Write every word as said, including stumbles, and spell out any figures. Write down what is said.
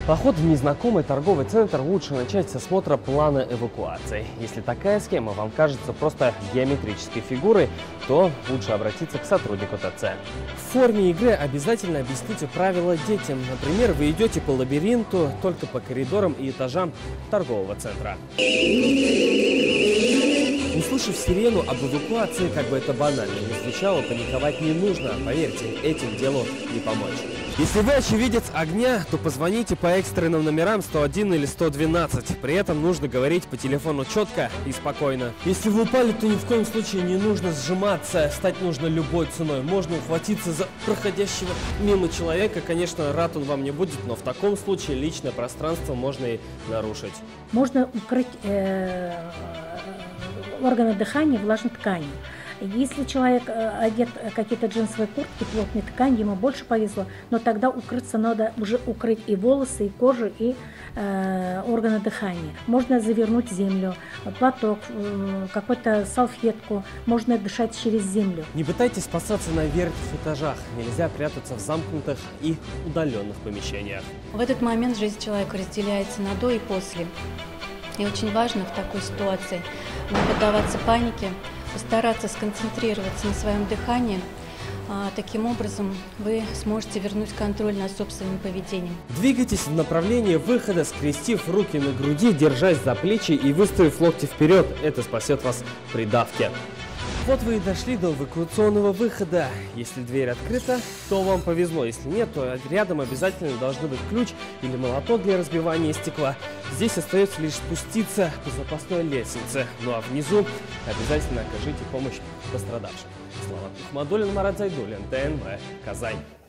Поход в незнакомый торговый центр лучше начать с осмотра плана эвакуации. Если такая схема вам кажется просто геометрической фигурой, то лучше обратиться к сотруднику ТЦ. В форме игры обязательно объясните правила детям. Например, вы идете по лабиринту только по коридорам и этажам торгового центра. Услышав сирену об эвакуации, как бы это банально не звучало, паниковать не нужно. Поверьте, этим делу не помочь. Если вы очевидец огня, то позвоните по экстренным номерам сто один или сто двенадцать. При этом нужно говорить по телефону четко и спокойно. Если вы упали, то ни в коем случае не нужно сжиматься. Встать нужно любой ценой. Можно ухватиться за проходящего мимо человека. Конечно, рад он вам не будет, но в таком случае личное пространство можно и нарушить. Можно укрыть э, органы дыхания влажной тканью. Если человек одет в какие-то джинсовые куртки, плотные ткани, ему больше повезло, но тогда укрыться надо уже укрыть и волосы, и кожу, и э, органы дыхания. Можно завернуть землю, платок, э, какую-то салфетку, можно дышать через землю. Не пытайтесь спасаться на верхних этажах, нельзя прятаться в замкнутых и удаленных помещениях. В этот момент жизнь человека разделяется на до и после. И очень важно в такой ситуации не поддаваться панике, постараться сконцентрироваться на своем дыхании. Таким образом, вы сможете вернуть контроль над собственным поведением. Двигайтесь в направлении выхода, скрестив руки на груди, держась за плечи и выставив локти вперед. Это спасет вас при давке. Вот вы и дошли до эвакуационного выхода. Если дверь открыта, то вам повезло. Если нет, то рядом обязательно должны быть ключ или молоток для разбивания стекла. Здесь остается лишь спуститься по запасной лестнице. Ну а внизу обязательно окажите помощь пострадавшим. Слава Ахмадуллин, Марат Зайдуллин, ТНВ, Казань.